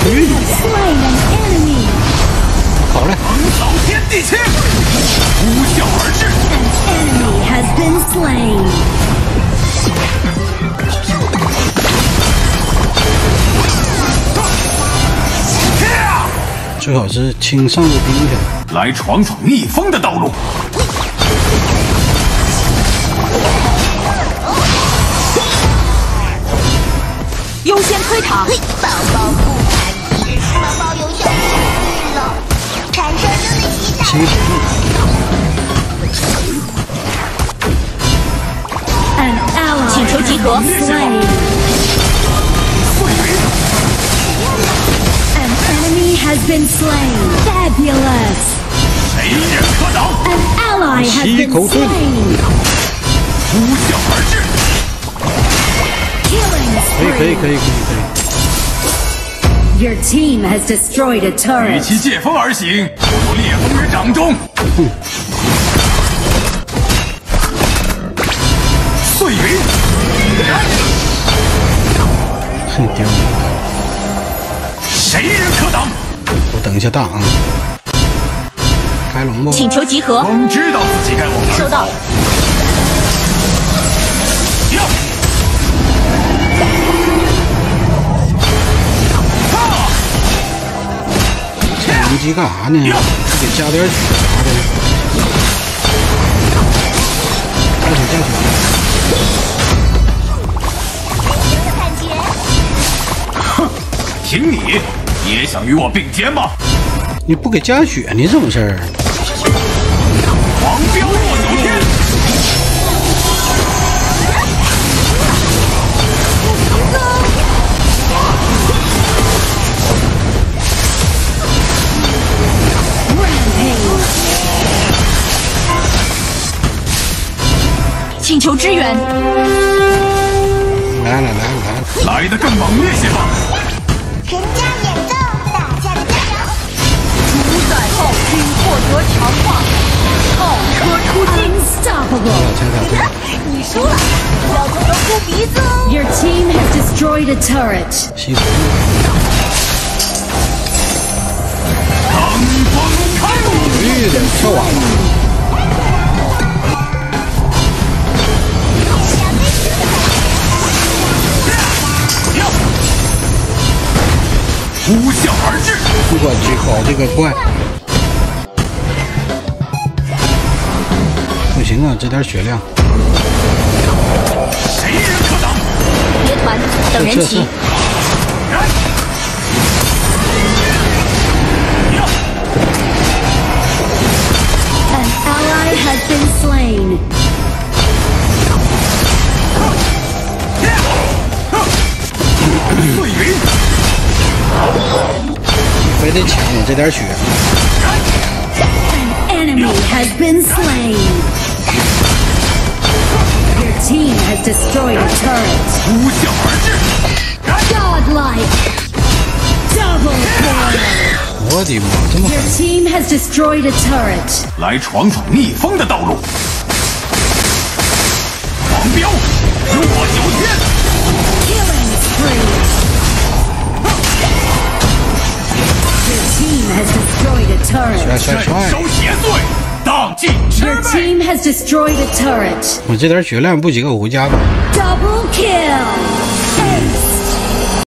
去你！好嘞！ 横扫天地清，呼啸而至。 Enemy has been slain. 最好是轻上入冰去， 来闯闯逆风的道路。 优先推塔。 宝宝不敢吃，宝宝有小幸运了，产生生的期待。 An ally 请求集合。 has been slain. Fabulous. 谁人可挡 An ally has been slain. 呼啸而至 Killing 可以。 Your team has destroyed a 与 turret. 其借风而行，不如烈风于掌中。碎云， 很丢。 谁人可挡？ 我等一下大啊！开龙不？ 请求集合。 风知道自己该往哪儿走。 收到。 这龙机干啥呢？得加点血啥的。加血。 哼，凭你也想与我并肩吗？ 你不给加血，你怎么事儿？ 狂飙落九天！ 请求支援。 来了， 来得更猛烈些吧！ 人家演奏，大家的加油！ 主宰暴君获得强化，炮车出击。 Unstoppable. 你输了，要懂得护鼻子哦。 Your team has destroyed a turret. 西服。 腾风开路！ 跳完了。 呼啸而至！ 我去，搞这个怪！不行啊，这点血量。 谁人可挡？ 别团，等人齐。 An ally has been slain. 碎云！ 非得抢我这点血。 An enemy has been slain. Your team has destroyed a turret. 呼啸而至！ Godlike. Double kill. 我的妈，这么 Your 狠！ team has destroyed a turret. 来闯闯逆风的道路。狂飙，落九天！ Killing spree. Your team has destroyed a turret. 帅！ 收邪祟，荡尽魑 Your 魅。 team has destroyed a turret. 我这点血量不及格，我回家吧。 Double kill.